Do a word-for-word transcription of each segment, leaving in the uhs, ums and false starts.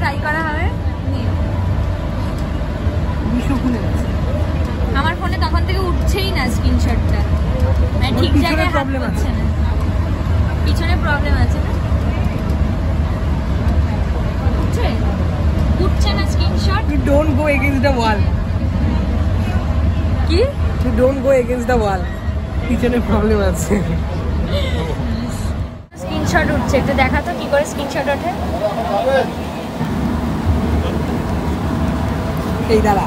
Try করা হবে। আমার ফোনে তখন থেকে উঠছেই না স্ক্রিনশটটা, মানে ঠিক জায়গায় প্রবলেম আছে না, পিছনে প্রবলেম আছে না, উঠছে উঠছে না screenshot. You don't go against the wall. কি? You don't go against the wall. পিছনে প্রবলেম আছে। স্ক্রিনশট উঠছে, একটু দেখা তো কি করে স্ক্রিনশট ওঠে। এই দাঁড়া,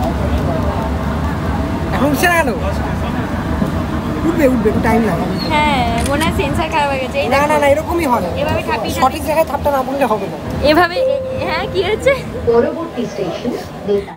এখন উঠছে না কেন? উঠবে উঠবে, একটু টাইম লাগে। হ্যাঁ মনে হয় সেন্সার খারাপ হয়ে গেছে। না না না, এরকমই হয়। এভাবে ঠাপি সঠিক জায়গায় থাপটা না বললে হবে না। এভাবে হ্যাঁ কি হচ্ছে? পরবর্তী স্টেশন নেতা।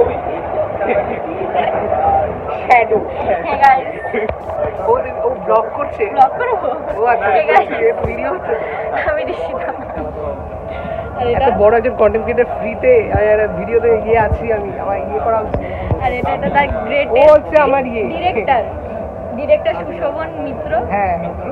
শ্যাডো। হ্যাঁ গাইস, ও ও ব্লগ করছে। ব্লগ করব? ও আচ্ছা, ভিডিও হচ্ছে। আমি ঋষিতা। এত বড় একজন কন্টেন্ট ক্রিয়েটর ফ্রিতে আর ভিডিওতে ইয়ে আছি আমি, আমার ইয়ে করা উচিত। আর এটা এটা তার গ্রেট, ও হচ্ছে আমার ইয়ে ডিরেক্টর, ডিরেক্টর সুশোভন মিত্র। হ্যাঁ মিত্র,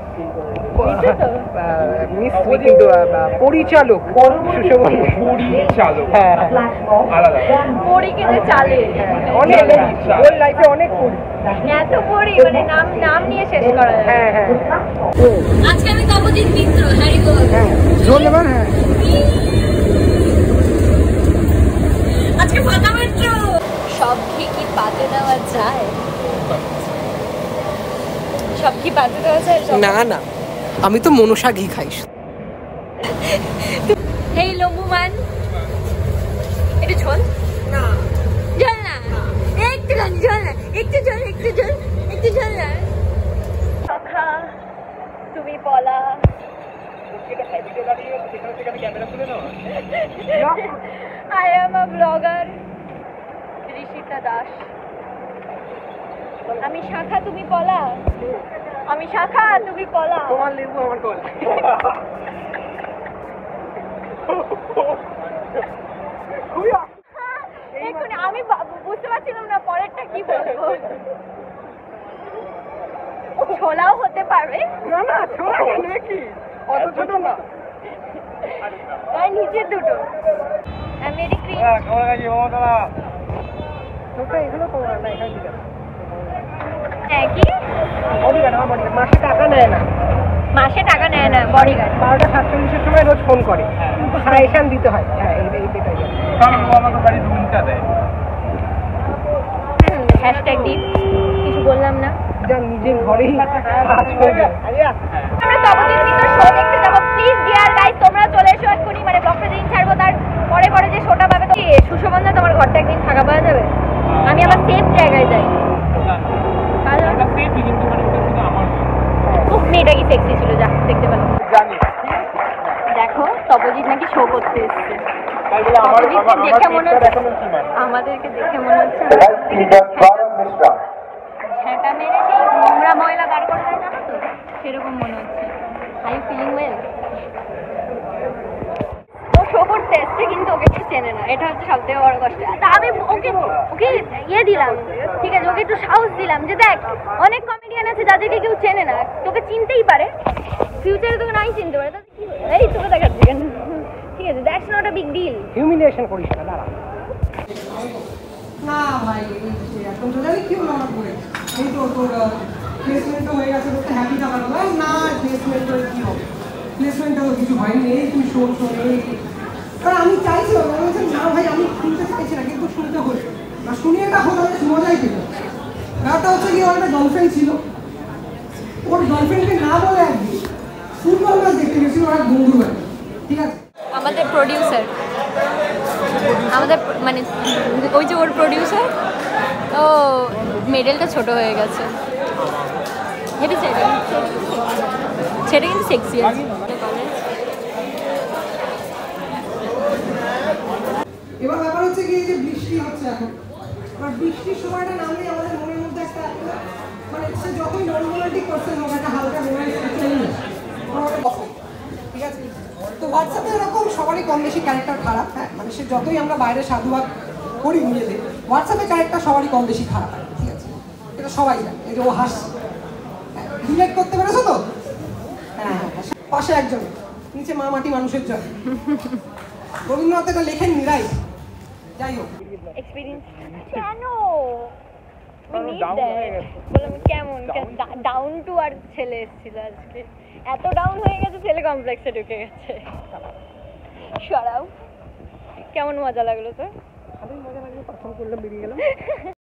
মিস কিন্তু পরিচালক সুশোভন পরিচালক। হ্যাঁ আলাদা পরিকে যে চালে অনেক ওর লাইফে অনেক পরি, এত পরি মানে নাম নাম নিয়ে শেষ করা যায়। হ্যাঁ হ্যাঁ। আজকে আমি তপজিৎ মিত্র, হ্যারিব। হ্যাঁ ধন্যবাদ। হ্যাঁ আজকে ফাঁকা মাত্র। সব ঘি কি পাতে দেওয়া যায়? সব কি পাতে দেওয়া যায়? না না, আমি তো মনসা ঘি খাইস। হেই লম্বুমান, একটু ঝোল না, ঝোল না, একটু ঝোল না, একটু ঝোল, একটু ঝোল, একটু ঝোল না। সখা তুমি পলা, I am a blogger, Rishita Das. আমি শাখা তুমি পলা, আমি শাখা তুমি পলা। তোমার লেবু আমার কলা। এক্ষুনি আমি বুঝতে পারছিলাম না পরেরটা কি বলবো। ছোলাও হতে পারবে। না না, ছোলা নাকি অত ছোট না, তাই নিচে দুটো মেরি ক্রিম। ওটা এগুলো তোমার না, এখানে ঠিক আছে। হ্যাঁ কি বডিগার্ড, আমার বডিগার্ড মাসে টাকা নেয় না, মাসে টাকা নেয় না বডিগার্ড। বারোটা সাতচল্লিশের সময় রোজ ফোন করে, সাজেশন দিতে হয়। হ্যাঁ এই এটাই হ্যাশট্যাগ দিন, কিছু বললাম না, যা নিজের ঘরেই কাজ করবে। আমরা তপজিৎ মিত্র শো দেখতে যাবো, প্লিজ ডিয়ার গাইস তোমরা চলে এসো এক্ষুনি। মানে ব্লগটা দিন ছাড়বো, তার পরে পরে যে শোটা পাবে। তো সুশোভন দা তোমার ঘরটা একদিন ফাঁকা পাওয়া যাবে? আমি আমার সেফ জায়গায় যাই। মেয়েটা কি সেক্সি ছিল, যা দেখতে পেলাম। দেখো তপজিৎ নাকি শো করতে এসছে। দেখে মনে হচ্ছে, আমাদেরকে দেখে মনে হচ্ছে ঝেঁটা মেরে সেই নোংরা ময়লা বার করে দেয়, জানো তো, সেরকম মনে হচ্ছে। I you feeling well? ও শো করতে এসছে কিন্তু ওকে একটু চেনে না, এটা হচ্ছে সব থেকে বড় কষ্ট। তা আমি ওকে ওকে ইয়ে দিলাম, ঠিক আছে, ওকে একটু সাহস দিলাম যে দেখ অনেক কমেডিয়ান আছে যাদেরকে কেউ চেনে না, তোকে চিনতেই পারে, ফিউচারে তোকে নাই চিনতে পারে, তাহলে কি হলো? এই তোকে দেখাচ্ছি কেন? ঠিক আছে, that's not a big deal. Humiliation করিস না, দাঁড়া না ভাই। এখন তো জানি কি হলো আমার করে, এই তো তোর প্লেসমেন্টও হয়ে গেছে, তোর হ্যাপি থাকার কথা না। প্লেসমেন্টের কি হবে? প্লেসমেন্টটা তো কিছু হয়নি, এই তুই শোন শোন এই। কারণ আমি চাইছিলাম, আমি বলছি না ভাই আমি শুনতে চাইছি না, কিন্তু শুনতে হলো না, শুনিয়ে এটা হলো বেশ মজাই পেল। ব্যাপারটা হচ্ছে কি, ওর একটা গার্লফ্রেন্ড ছিল, ওর গার্লফ্রেন্ডকে না বলে একদিন ফুটবল ম্যাচ দেখতে গেছিল ওর এক বন্ধু বাড়ি, ঠিক আছে। আমাদের প্রডিউসার, আমাদের মানে ওই যে ওর প্রডিউসার, ও মেডেলটা ছোট হয়ে গেছে, হেবি সেটা সেটা কিন্তু সেক্সি আছে। এবার ব্যাপার হচ্ছে কি, যে বৃষ্টি হচ্ছে এখন, এবার বৃষ্টির সময়টা নামলে আমাদের মনের মধ্যে একটা মানে সে যতই নর্মালিটি করছে হোক একটা হালকা রোমান্টিক, ঠিক আছে। তো হোয়াটসঅ্যাপে এরকম সবারই কম বেশি ক্যারেক্টার খারাপ। হ্যাঁ মানে সে যতই আমরা বাইরে সাধুবাদ করি নিজেদের, হোয়াটসঅ্যাপে ক্যারেক্টার সবারই কম বেশি খারাপ হয়, ঠিক আছে, এটা সবাই জানে। এই যে ও হাসছে, রিলেট করতে পেরেছো তো? হ্যাঁ হ্যাঁ, পাশে একজন, নিচে মা মাটি মানুষের জন্য। রবীন্দ্রনাথ এটা লেখেননি, রাইট? যাই হোক, এক্সপিরিয়েন্স কেন বললাম কেমন ডাউন টু আর ছেলে এসেছিল আজকে, এত ডাউন হয়ে গেছে ছেলে কমপ্লেক্সে ঢুকে গেছে। সরাও, কেমন মজা লাগলো তোর? মজা লাগলো, পারফর্ম করলাম, বেরিয়ে গেলাম।